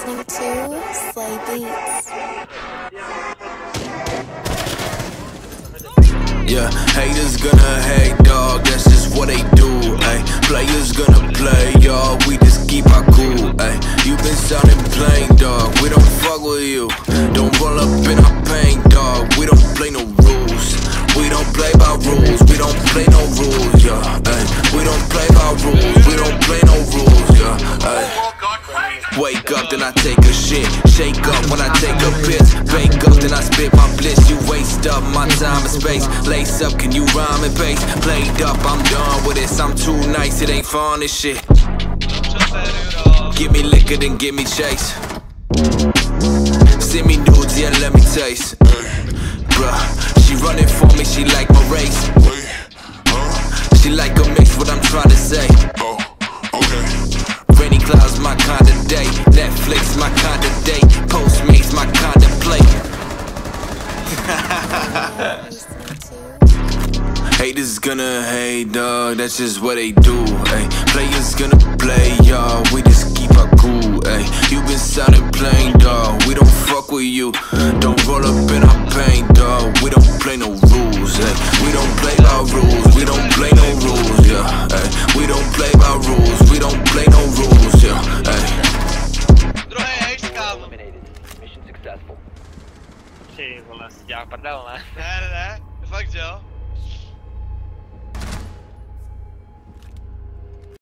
listening to Slay Beats. Yeah, haters gonna hate, dog, that's just what they do, ayy. Players gonna play, y'all, we just keep our cool, ayy. You been sounding plain, dog, we don't fuck with you. Don't roll up in our pain, dog, we don't play no rules. We don't play by rules, we don't play no rules, yeah, ayy. We don't play by rules, we don't play no rules, yeah, ayy. Wake up, then I take a shit. Shake up when I take a piss. Bake up, then I spit my bliss. You waste up my time and space. Lace up, can you rhyme and bass? Played up, I'm done with this. I'm too nice, it ain't fun, this shit. Give me liquor, then give me chase. Send me nudes, yeah, let me taste. Bruh, she running for me, she like my race. She like a mix, what I'm trying to say. Rainy clouds, my kind of day. Netflix, my kind of day. Postmates, my kind of play. Haters gonna hate, dog, that's just what they do, ayy. Players gonna play, y'all, we just keep our cool, ayy. You been sounding plain, dog, we don't fuck with you. Don't roll up in our pain, dog, we don't play no rules, ayy. We don't play by rules, we don't play no rules, yeah, ayy. We don't play by rules, we don't play no rules, yeah, ayy. Okej, kolla. Ja, pardon. Nej. Fuck Joe.